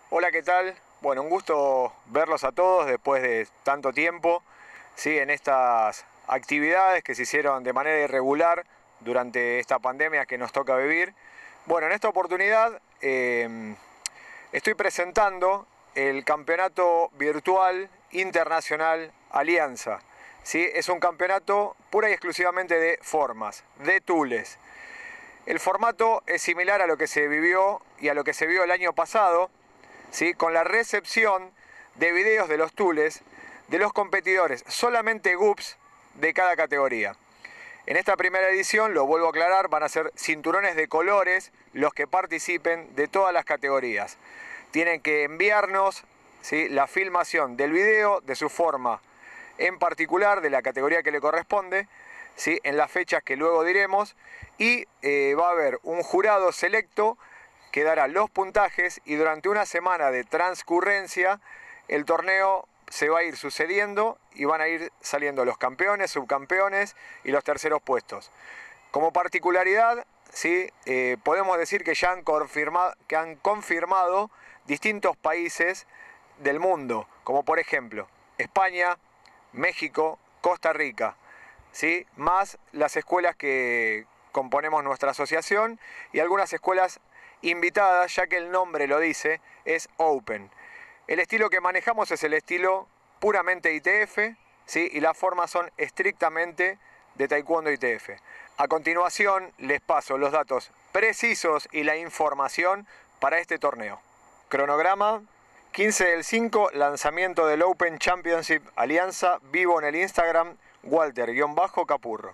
Hola, ¿qué tal? Bueno, un gusto verlos a todos después de tanto tiempo, ¿sí? En estas actividades que se hicieron de manera irregular durante esta pandemia que nos toca vivir. Bueno, en esta oportunidad estoy presentando el campeonato virtual internacional Alianza. ¿Sí? Es un campeonato pura y exclusivamente de formas, de tules. El formato es similar a lo que se vivió y a lo que se vio el año pasado, ¿sí? Con la recepción de videos de los tules de los competidores, solamente GUPS de cada categoría. En esta primera edición, lo vuelvo a aclarar, van a ser cinturones de colores los que participen de todas las categorías. Tienen que enviarnos, ¿sí?, la filmación del video, de su forma en particular, de la categoría que le corresponde, ¿sí?, en las fechas que luego diremos, y va a haber un jurado selecto que dará los puntajes, y durante una semana de transcurrencia el torneo se va a ir sucediendo y van a ir saliendo los campeones, subcampeones y los terceros puestos. Como particularidad, ¿sí?, podemos decir que ya han confirmado distintos países del mundo, como por ejemplo España, México, Costa Rica, ¿sí?, más las escuelas que componemos nuestra asociación y algunas escuelas invitadas, ya que el nombre lo dice, es Open. El estilo que manejamos es el estilo puramente ITF, ¿sí?, y las formas son estrictamente de Taekwondo ITF. A continuación les paso los datos precisos y la información para este torneo. Cronograma: 15 del 5, lanzamiento del Open Championship Alianza, vivo en el Instagram, Walter-Capurro.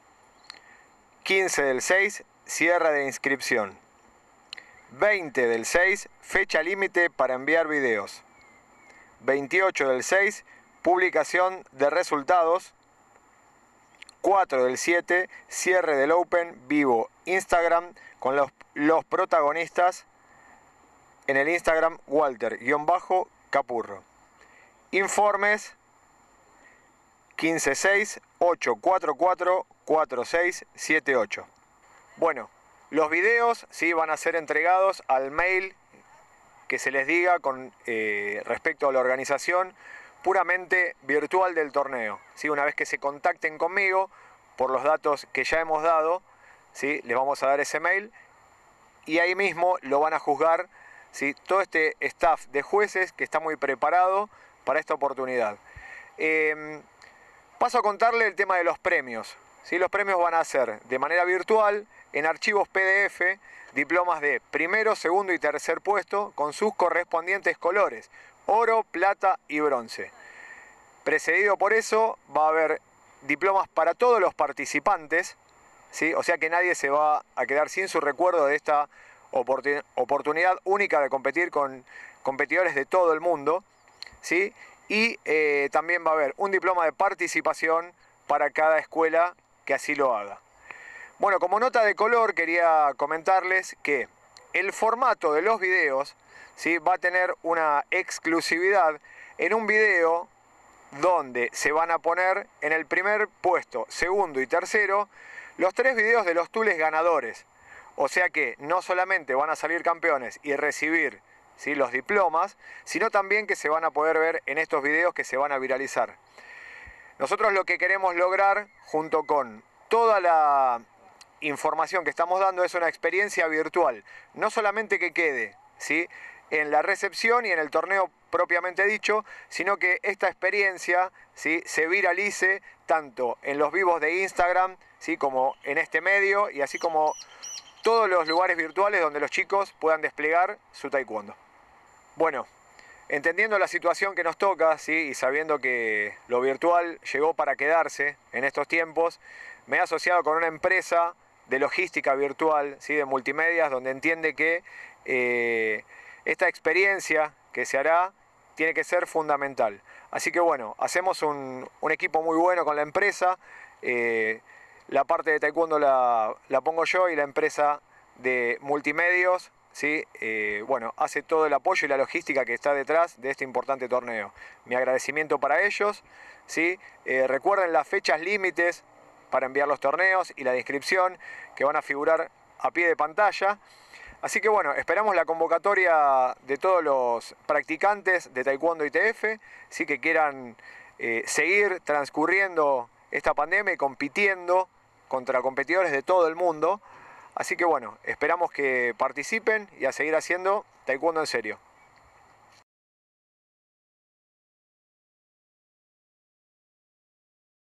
15 del 6, cierre de inscripción. 20 del 6, fecha límite para enviar videos. 28 del 6, publicación de resultados. 4 del 7, cierre del Open, vivo Instagram, con los protagonistas en el Instagram Walter-Capurro. Informes: 1568444678. Bueno, los videos, ¿sí?, van a ser entregados al mail que se les diga con respecto a la organización puramente virtual del torneo, ¿sí? Una vez que se contacten conmigo por los datos que ya hemos dado, ¿sí?, les vamos a dar ese mail y ahí mismo lo van a juzgar, ¿sí?, todo este staff de jueces que está muy preparado para esta oportunidad. Paso a contarle el tema de los premios, ¿sí? Los premios van a ser de manera virtual, en archivos PDF, diplomas de primero, segundo y tercer puesto con sus correspondientes colores: oro, plata y bronce. Precedido por eso va a haber diplomas para todos los participantes, ¿sí? O sea que nadie se va a quedar sin su recuerdo de esta oportunidad única de competir con competidores de todo el mundo, ¿sí? Y también va a haber un diploma de participación para cada escuela que así lo haga. Bueno, como nota de color quería comentarles que el formato de los videos, ¿sí?, va a tener una exclusividad en un video donde se van a poner en el primer puesto, segundo y tercero los 3 videos de los tules ganadores. O sea que no solamente van a salir campeones y recibir, ¿sí?, los diplomas, sino también que se van a poder ver en estos videos que se van a viralizar. Nosotros lo que queremos lograr, junto con toda la información que estamos dando, es una experiencia virtual. No solamente que quede, ¿sí?, en la recepción y en el torneo propiamente dicho, sino que esta experiencia, ¿sí?, se viralice tanto en los vivos de Instagram, ¿sí?, como en este medio, y así como todos los lugares virtuales donde los chicos puedan desplegar su taekwondo. Bueno, entendiendo la situación que nos toca, ¿sí?, y sabiendo que lo virtual llegó para quedarse en estos tiempos, me he asociado con una empresa de logística virtual, ¿sí?, de multimedias, donde entiende que esta experiencia que se hará tiene que ser fundamental. Así que bueno, hacemos un equipo muy bueno con la empresa. La parte de taekwondo la pongo yo, y la empresa de multimedios, ¿sí?, bueno, hace todo el apoyo y la logística que está detrás de este importante torneo. Mi agradecimiento para ellos, ¿sí? Recuerden las fechas límites para enviar los torneos y la inscripción, que van a figurar a pie de pantalla. Así que bueno, esperamos la convocatoria de todos los practicantes de Taekwondo ITF, sí, que quieran seguir transcurriendo esta pandemia y compitiendo contra competidores de todo el mundo. Así que bueno, esperamos que participen y a seguir haciendo Taekwondo en serio.